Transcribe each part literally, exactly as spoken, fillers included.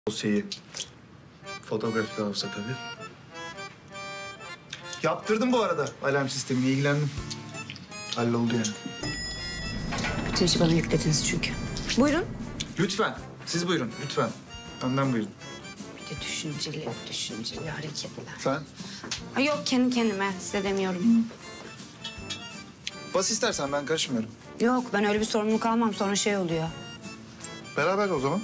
Dosyayı fotoğrafik hafıza tabii. Yaptırdım bu arada alarm sistemini, ilgilendim. Halloldu yani. Bütün işi bana yüklediniz çünkü. Buyurun. Lütfen, siz buyurun, lütfen. Önden buyurun. Bir de düşünceli, düşünceli hareketler. Sen? Ay yok, kendi kendime. Size demiyorum. Bas istersen, ben karışmıyorum. Yok, ben öyle bir sorumluluk almam. Sonra şey oluyor. Beraber o zaman.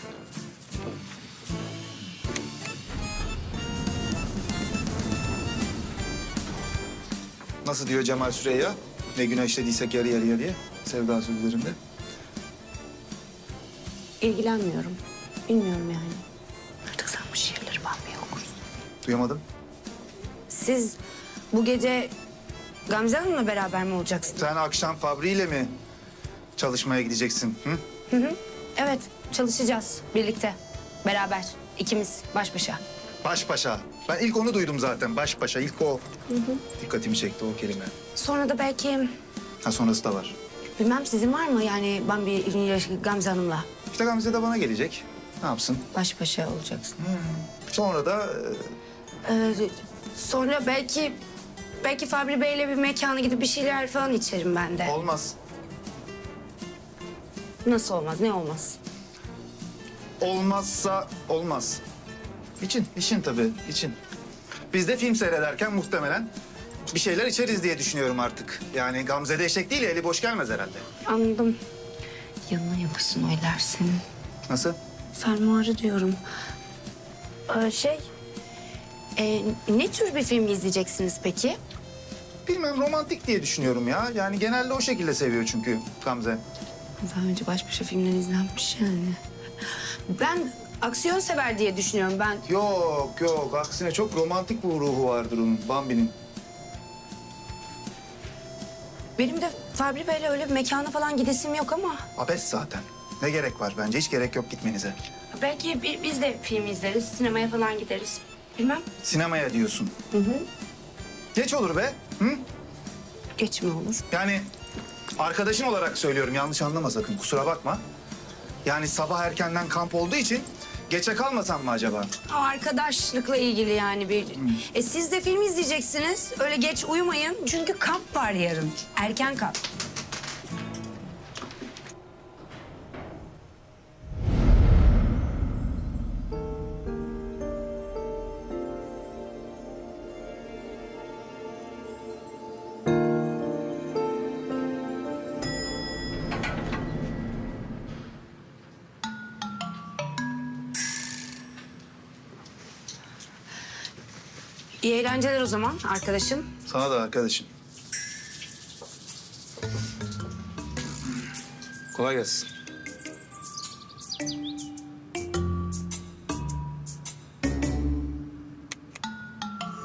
Nasıl diyor Cemal Süreyya? Ne günah işlediysek yarı yarıya diye. Sevda sözlerinde. İlgilenmiyorum. Bilmiyorum yani. Artık sen bu şiirleri bakmaya okursun. Duyamadım. Siz bu gece Gamze Hanım'la beraber mi olacaksınız? Sen akşam Fabri ile mi çalışmaya gideceksin? Hı? Hı hı. Evet, çalışacağız birlikte. Beraber. İkimiz baş başa. Baş başa. Ben ilk onu duydum zaten. Baş başa. İlk o. Hı hı. Dikkatimi çekti o kelime. Sonra da belki... Ha, sonrası da var. Bilmem sizin var mı yani ben bir Gamze Hanım'la İşte Gamze de bana gelecek. Ne yapsın? baş başa olacaksın. Sonra da e, Ee, sonra belki belki Fabri Bey'le bir mekana gidip bir şeyler falan içerim ben de. olmaz. Nasıl olmaz? Ne olmaz? Olmazsa olmaz. İçin, için tabii, için. Biz de film seyrederken muhtemelen bir şeyler içeriz diye düşünüyorum artık. Yani Gamze de eşek değil ya, eli boş gelmez herhalde. Anladım. Yanına yapışsın oylarsın. Nasıl? Fermuarı diyorum. Ee, şey... e, ne tür bir film izleyeceksiniz peki? Bilmem, romantik diye düşünüyorum ya. Yani genelde o şekilde seviyor çünkü Gamze. Daha önce baş başa filmler izlenmiş yani. Ben aksiyon sever diye düşünüyorum ben. Yok yok, aksine çok romantik bir ruhu vardır onun, Bambi'nin. Benim de Fabri Bey'le öyle bir mekana falan gidesim yok ama... Abes zaten. Ne gerek var bence? Hiç gerek yok gitmenize. Belki bi- biz de film izleriz, sinemaya falan gideriz. Bilmem. Sinemaya diyorsun. Hı hı. Geç olur be. Hı? Geç mi olur? Yani arkadaşın olarak söylüyorum, yanlış anlama sakın, kusura bakma. Yani sabah erkenden kamp olduğu için geçe kalmasam mı acaba? O arkadaşlıkla ilgili yani bir... E siz de film izleyeceksiniz. Öyle geç uyumayın. Çünkü kamp var yarın. Erken kamp. İyi eğlenceler o zaman arkadaşım. Sana da arkadaşım. Kolay gelsin.